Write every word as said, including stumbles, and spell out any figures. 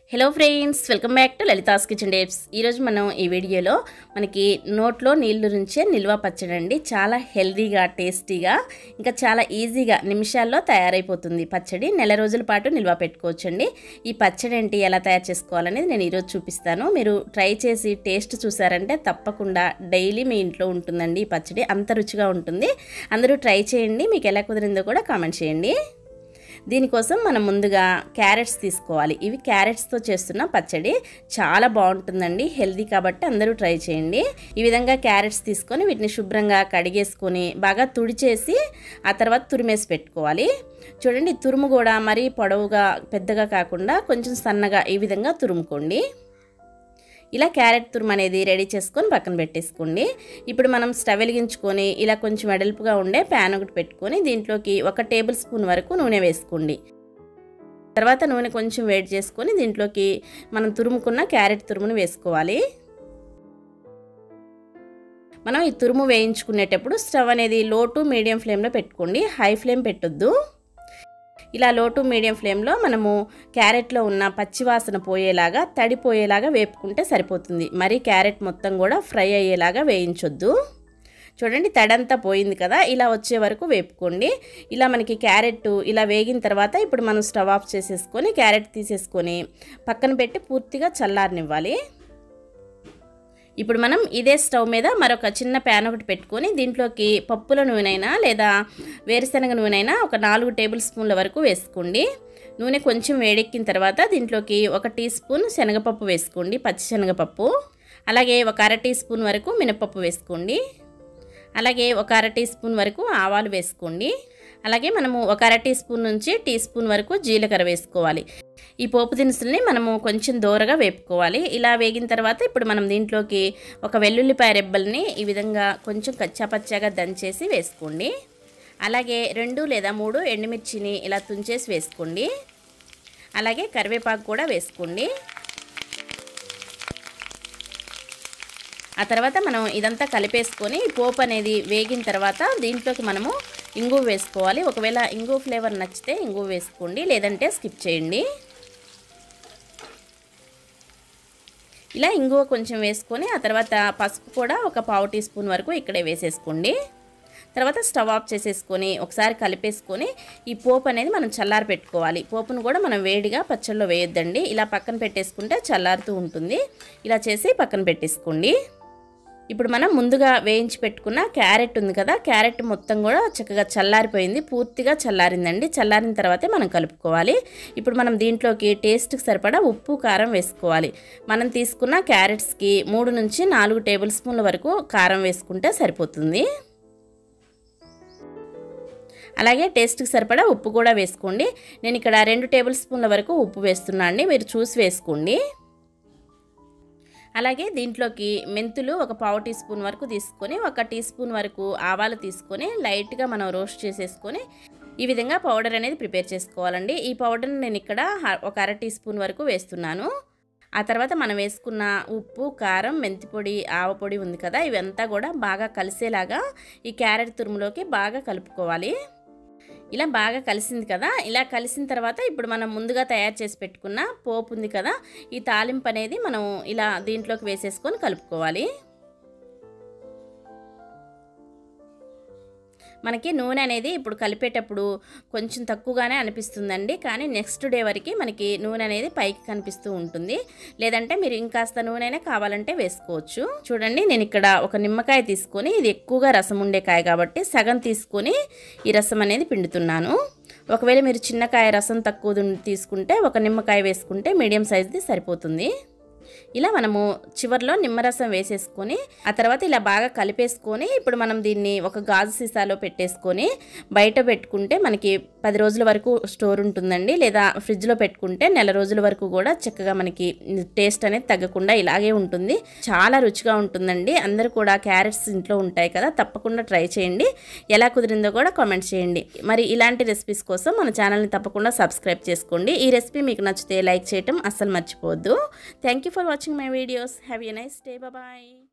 Hello friends, welcome back to Lalitha's kitchen tips. ఈరోజు మనం ఈ వీడియోలో మనకి నోట్లో నీళ్లు నుంచే నిల్వ పచ్చడి అండి. చాలా హెల్తీగా, టేస్టీగా, ఇంకా చాలా ఈజీగా నిమిషాల్లో తయారైపోతుంది పచ్చడి. నెల రోజుల పాటు నిల్వ పెట్టుకోవచ్చండి. ఈ పచ్చడి ఏంటి, ఎలా తయారు చేసుకోవాలనేది నేను ఈరోజు చూపిస్తాను. మీరు ట్రై చేసి టేస్ట్ చూసారంటే తప్పకుండా డైలీ మీ ఇంట్లో ఉంటుందండి ఈ పచ్చడి. అంత రుచిగా ఉంటుంది. అందరూ ట్రై చేయండి. మీకు ఎలా కుదిరిందో కూడా కామెంట్ చేయండి. దీనికోసం మనం ముందుగా క్యారెట్స్ తీసుకోవాలి. ఇవి క్యారెట్స్తో చేస్తున్న పచ్చడి చాలా బాగుంటుందండి, హెల్తీ కాబట్టి అందరూ ట్రై చేయండి. ఈ విధంగా క్యారెట్స్ తీసుకొని వీటిని శుభ్రంగా కడిగేసుకొని బాగా తుడిచేసి ఆ తర్వాత తురిమేసి పెట్టుకోవాలి. చూడండి, తురుము కూడా మరీ పొడవుగా పెద్దగా కాకుండా కొంచెం సన్నగా ఈ విధంగా తురుముకోండి. ఇలా క్యారెట్ తురుము అనేది రెడీ చేసుకొని పక్కన పెట్టేసుకోండి. ఇప్పుడు మనం స్టవ్ వెలిగించుకొని ఇలా కొంచెం వెడల్పుగా ఉండే ప్యాన్ ఒకటి పెట్టుకొని దీంట్లోకి ఒక టేబుల్ స్పూన్ వరకు నూనె వేసుకోండి. తర్వాత నూనె కొంచెం వేడి చేసుకొని దీంట్లోకి మనం తురుముకున్న క్యారెట్ తురుమును వేసుకోవాలి. మనం ఈ తురుము వేయించుకునేటప్పుడు స్టవ్ అనేది లో టు మీడియం ఫ్లేమ్లో పెట్టుకోండి, హై ఫ్లేమ్ పెట్టొద్దు. ఇలా లో టు మీడియం ఫ్లేమ్లో మనము క్యారెట్లో ఉన్న పచ్చివాసన పోయేలాగా, తడిపోయేలాగా వేపుకుంటే సరిపోతుంది. మరి క్యారెట్ మొత్తం కూడా ఫ్రై అయ్యేలాగా వేయించొద్దు. చూడండి, తడంతా పోయింది కదా, ఇలా వచ్చే వరకు వేపుకోండి. ఇలా మనకి క్యారెట్ ఇలా వేగిన తర్వాత ఇప్పుడు మనం స్టవ్ ఆఫ్ చేసేసుకొని క్యారెట్ తీసేసుకొని పక్కన పెట్టి పూర్తిగా చల్లారనివ్వాలి. ఇప్పుడు మనం ఇదే స్టవ్ మీద మరొక చిన్న ప్యాన్ ఒకటి పెట్టుకొని దీంట్లోకి పప్పుల నూనెైనా లేదా వేరుశనగ నూనెైనా ఒక నాలుగు టేబుల్ స్పూన్ల వరకు వేసుకోండి. నూనె కొంచెం వేడెక్కిన తర్వాత దీంట్లోకి ఒక టీ స్పూన్ శనగపప్పు వేసుకోండి, పచ్చి శనగపప్పు. అలాగే ఒక అర టీ స్పూన్ వరకు మినపప్పు వేసుకోండి. అలాగే ఒక అర టీ స్పూన్ వరకు ఆవాలు వేసుకోండి. అలాగే మనము ఒక అర టీ స్పూన్ నుంచి టీ స్పూన్ వరకు జీలకర్ర వేసుకోవాలి. ఈ పోపు దినుసుల్ని మనము కొంచెం దూరగా వేపుకోవాలి. ఇలా వేగిన తర్వాత ఇప్పుడు మనం దీంట్లోకి ఒక వెల్లుల్లిపాయ రెబ్బల్ని ఈ విధంగా కొంచెం కచ్చాపచ్చాగా దంచేసి వేసుకోండి. అలాగే రెండు లేదా మూడు ఎండుమిర్చిని ఇలా తుంచేసి వేసుకోండి. అలాగే కరివేపాకు కూడా వేసుకోండి. ఆ తర్వాత మనం ఇదంతా కలిపేసుకొని పోపు అనేది వేగిన తర్వాత దీంట్లోకి మనము ఇంగువ వేసుకోవాలి. ఒకవేళ ఇంగువ ఫ్లేవర్ నచ్చితే ఇంగువ వేసుకోండి, లేదంటే స్కిప్ చేయండి. ఇలా ఇంగువ కొంచెం వేసుకొని ఆ తర్వాత పసుపు కూడా ఒక పావు టీ స్పూన్ వరకు ఇక్కడే వేసేసుకోండి. తర్వాత స్టవ్ ఆఫ్ చేసేసుకొని ఒకసారి కలిపేసుకొని ఈ పోపు అనేది మనం చల్లారి పెట్టుకోవాలి. పోపును కూడా మనం వేడిగా పచ్చళ్ళలో వేయొద్దండి, ఇలా పక్కన పెట్టేసుకుంటే చల్లారుతూ ఉంటుంది. ఇలా చేసి పక్కన పెట్టేసుకోండి. ఇప్పుడు మనం ముందుగా వేయించి పెట్టుకున్న క్యారెట్ ఉంది కదా, క్యారెట్ మొత్తం కూడా చక్కగా చల్లారిపోయింది, పూర్తిగా చల్లారిందండి. చల్లారిన తర్వాతే మనం కలుపుకోవాలి. ఇప్పుడు మనం దీంట్లోకి టేస్ట్కి సరిపడా ఉప్పు, కారం వేసుకోవాలి. మనం తీసుకున్న క్యారెట్స్కి మూడు నుంచి నాలుగు టేబుల్ స్పూన్ల వరకు కారం వేసుకుంటే సరిపోతుంది. అలాగే టేస్ట్కి సరిపడా ఉప్పు కూడా వేసుకోండి. నేను ఇక్కడ రెండు టేబుల్ స్పూన్ల వరకు ఉప్పు వేస్తున్నా అండి, మీరు చూసి వేసుకోండి. అలాగే దీంట్లోకి మెంతులు ఒక పావు టీ స్పూన్ వరకు తీసుకొని ఒక టీ స్పూన్ వరకు ఆవాలు తీసుకొని లైట్గా మనం రోస్ట్ చేసేసుకొని ఈ విధంగా పౌడర్ అనేది ప్రిపేర్ చేసుకోవాలండి. ఈ పౌడర్ని నేను ఇక్కడ ఒక అర టీ స్పూన్ వరకు వేస్తున్నాను. ఆ తర్వాత మనం వేసుకున్న ఉప్పు, కారం, మెంతి పొడి, ఆవ పొడి ఉంది కదా, ఇవంతా కూడా బాగా కలిసేలాగా ఈ క్యారెట్ తురుములోకి బాగా కలుపుకోవాలి. ఇలా బాగా కలిసింది కదా, ఇలా కలిసిన తర్వాత ఇప్పుడు మనం ముందుగా తయారు చేసి పెట్టుకున్న పోపు ఉంది కదా, ఈ తాలింపు అనేది మనం ఇలా దీంట్లోకి వేసేసుకొని కలుపుకోవాలి. మనకి నూనె అనేది ఇప్పుడు కలిపేటప్పుడు కొంచెం తక్కువగానే అనిపిస్తుందండి, కానీ నెక్స్ట్ డే వరకు మనకి నూనె అనేది పైకి కనిపిస్తూ ఉంటుంది. లేదంటే మీరు ఇంకాస్త నూనెనే కావాలంటే వేసుకోవచ్చు. చూడండి, నేను ఇక్కడ ఒక నిమ్మకాయ తీసుకొని, ఇది ఎక్కువగా రసం ఉండే కాయ కాబట్టి సగం తీసుకొని ఈ రసం అనేది పిండుతున్నాను. ఒకవేళ మీరు చిన్నకాయ రసం తక్కువ తీసుకుంటే ఒక నిమ్మకాయ వేసుకుంటే మీడియం సైజ్ది సరిపోతుంది. ఇలా మనము చివర్లో నిమ్మరసం వేసేసుకొని ఆ తర్వాత ఇలా బాగా కలిపేసుకొని ఇప్పుడు మనం దీన్ని ఒక గాజు సీసాలో పెట్టేసుకొని బయట పెట్టుకుంటే మనకి పది రోజుల వరకు స్టోర్ ఉంటుందండి. లేదా ఫ్రిడ్జ్లో పెట్టుకుంటే నెల రోజుల వరకు కూడా చక్కగా మనకి టేస్ట్ అనేది తగ్గకుండా ఇలాగే ఉంటుంది. చాలా రుచిగా ఉంటుందండి. అందరూ కూడా క్యారెట్స్ ఇంట్లో ఉంటాయి కదా, తప్పకుండా ట్రై చేయండి. ఎలా కుదిరిందో కూడా కామెంట్ చేయండి. మరి ఇలాంటి రెసిపీస్ కోసం మన ఛానల్ని తప్పకుండా సబ్స్క్రైబ్ చేసుకోండి. ఈ రెసిపీ మీకు నచ్చితే లైక్ చేయటం అస్సలు మర్చిపోవద్దు. Thank you for watching my videos. Have a nice day. Bye bye.